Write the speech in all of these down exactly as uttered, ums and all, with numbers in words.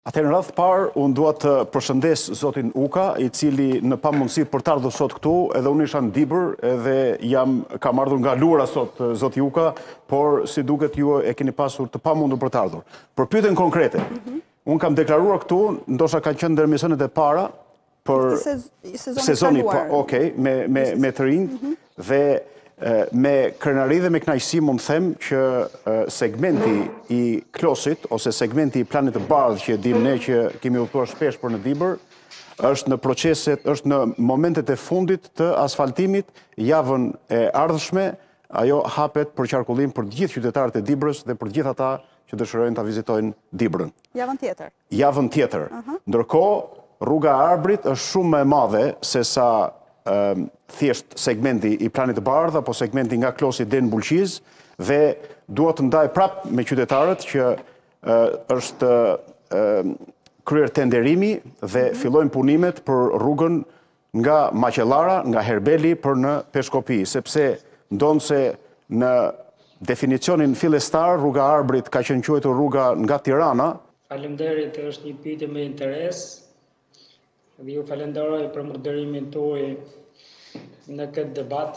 Atëherë në radhë të parë, unë dua të përshëndes zotin Uka, i cili në pamundësi për të ardhur sot këtu, edhe unë isha në Dibër, edhe jam kam ardhur nga Lura sot zoti Uka, por si duket ju e keni pasur të pamundur për të ardhur. Për pyetjen konkrete, mm -hmm. unë kam deklaruar këtu, ndoshta ka qenë ndër emisionet e para për sezoni, okay, me me me të rinj mm -hmm. dhe me krenari dhe me kënaqësi mund të them që segmenti i Klosit ose segmenti i Planit të Bardhë që dim ne që kemi udhëtuar shpesh për në Dibër është në proceset, është në momentet e fundit të asfaltimit. Javën e ardhshme ajo hapet për qarkullim për të gjithë qytetarët e Dibrës dhe për të gjithë ata që dëshirojnë ta vizitojnë Dibrën. Javën tjetër. Javën tjetër. Uh-huh. Ndërkohë, rruga e Arbrit është shumë më e madhe se sa Um, thjesht segmenti i Planit të Bardhë apo segmenti nga Klosi deri në Bulqiz dhe dua të ndaj prap me qytetarët që uh, është uh, kryer tenderimi dhe mm-hmm. fillojnë punimet për rrugën nga Maqellara, nga Herbeli për në Peshkopi, sepse ndonë se në definicionin fillestar rruga e Arbrit ka qenë quajtur rruga nga Tirana. Faleminderit, është një pyetje me interes. Dhe ju falenderoj për moderimin tuaj në këtë debat.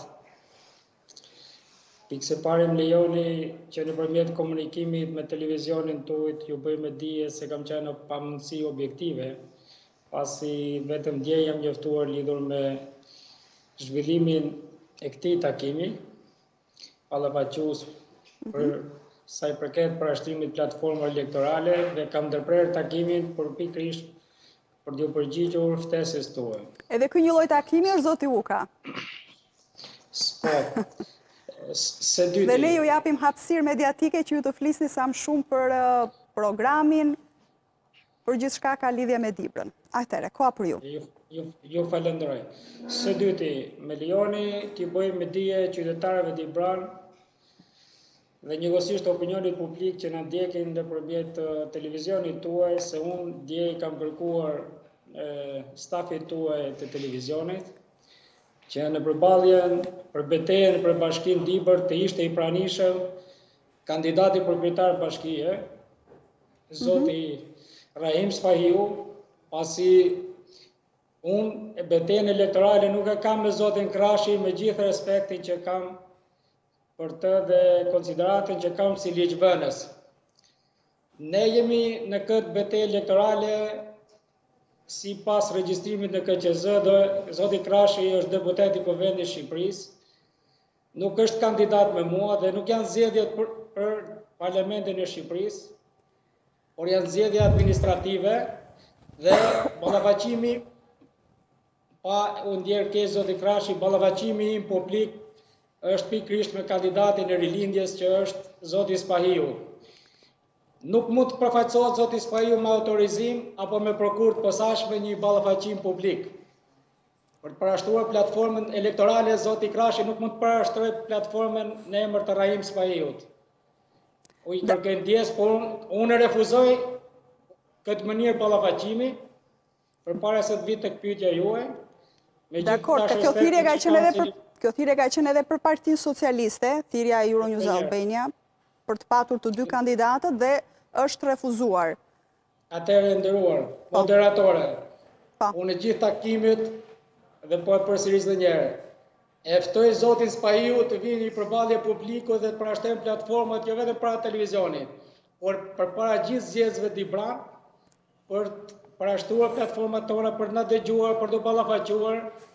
Pikse pare më lejoni që nëpërmjet komunikimit me televizionin tuaj ju bëj me dije se kam qenë në pamundësi objektive, pasi vetëm dje jam njoftuar lidhur me zhvillimin e këtij takimi, ballafaqus për sa i përket parashtrimit platformave elektorale dhe kam ndërprer takimin për pikërisht për t'ju përgjigjur ftesës tuaj. Edhe ky një lloj takimi është zoti Uka. Po. Se dyti. Dhe ne ju japim hapësirë mediatike që ju të flisni sa më shumë për uh, programin, për gjithçka ka lidhje me Dibrën. Atëherë, koha për ju. Ju, ju, ju falenderoj. Së dyti, me lejoni t'ju bëj me dije qytetarëve Dibran dhe njëkohësisht opinionit publik që na ndjekin nëpërmjet televizionit tuaj, se unë dje i kam kërkuar e, stafit tuaj të televizionit që në përballjen për betejën për Bashkinë Dibër të ishte i pranishëm kandidati përkryetar bashkie, zoti mm-hmm. Rahim Sfahiu, pasi unë e betejën elektorale nuk e kam me zotin Krashi, me gjithë respektin që kam për të dhe konsideratën që kam si ligjvënës. Ne jemi në këtë betejë elektorale si pas regjistrimit në K Q Z, zoti Krashi është deputet i Kuvendit Shqipërisë, nuk është kandidat me mua dhe nuk janë zgjedhjet për, për Parlamentin e Shqipërisë, por janë zgjedhje administrative dhe ballafaqimi pa u ndjerë keq zoti Krashi, ballafaqimi im publik është pikërisht me kandidatin e rilindjes që është zoti Spahiu. Nuk mund të përfaqësohet zoti Spahiu me autorizim apo me prokurë të posaçme një ballafaqim publik. Për të parashtruar platformën elektorale, zoti Krashi nuk mund të parashtrojë platformën në emër të Rahim Spahiut. U i kërkoj ndjes, por unë refuzoj këtë mënyrë ballafaqimi përpara se të vit tek pyetja juaj. Dakor, kjo thirrje ka qenë edhe për Kjo thirrje ka qenë edhe për Partinë Socialiste, thirrja e Euronews Albania, për të patur të dy kandidatët dhe është refuzuar. Atëherë nderuar, moderatore, pa. Unë gjithë takimit dhe po e përsëris edhe një herë. E ftoj zotin Spahiu të vini në përballje publiku dhe të parashtrojmë platformat jo vetëm para televizionit, por përpara gjithë zgjedhjeve Dibran, për të parashtruar platformat tona për të na dëgjuar, për të ballafaquar